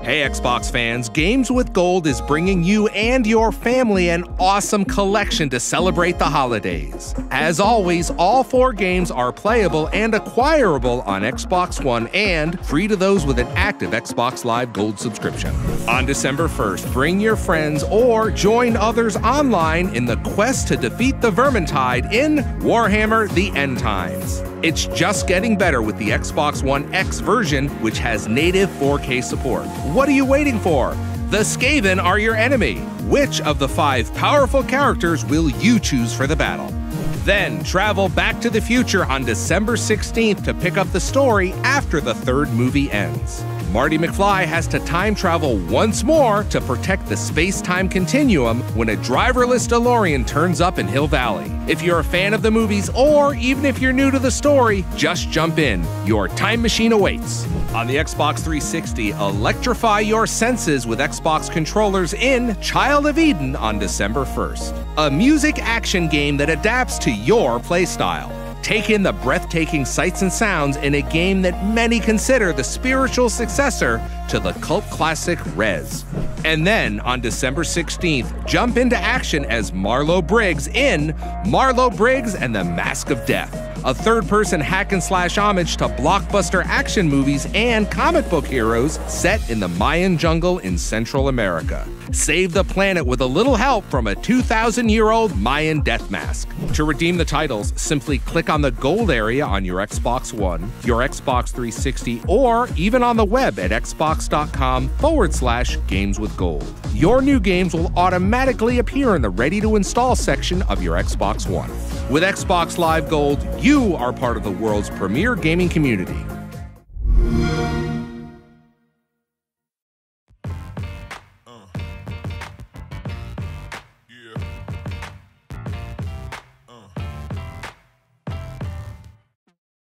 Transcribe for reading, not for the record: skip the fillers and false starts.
Hey Xbox fans, Games with Gold is bringing you and your family an awesome collection to celebrate the holidays. As always, all 4 games are playable and acquirable on Xbox One and free to those with an active Xbox Live Gold subscription. On December 1st, bring your friends or join others online in the quest to defeat the Vermintide in Warhammer: The End Times. It's just getting better with the Xbox One X version, which has native 4K support. What are you waiting for? The Skaven are your enemy. Which of the 5 powerful characters will you choose for the battle? Then travel back to the future on December 16th to pick up the story after the 3rd movie ends. Marty McFly has to time travel once more to protect the space-time continuum when a driverless DeLorean turns up in Hill Valley. If you're a fan of the movies, or even if you're new to the story, just jump in. Your time machine awaits. On the Xbox 360, electrify your senses with Xbox controllers in Child of Eden on December 1st. A music action game that adapts to your playstyle. Take in the breathtaking sights and sounds in a game that many consider the spiritual successor to the cult classic Rez. And then, on December 16th, jump into action as Marlo Briggs in Marlo Briggs and the Mask of Death, a third-person hack-and-slash homage to blockbuster action movies and comic book heroes set in the Mayan jungle in Central America. Save the planet with a little help from a 2,000-year-old Mayan death mask. To redeem the titles, simply click on the gold area on your Xbox One, your Xbox 360, or even on the web at xbox.com/gameswithgold. Your new games will automatically appear in the ready-to-install section of your Xbox One. With Xbox Live Gold, you are part of the world's premier gaming community.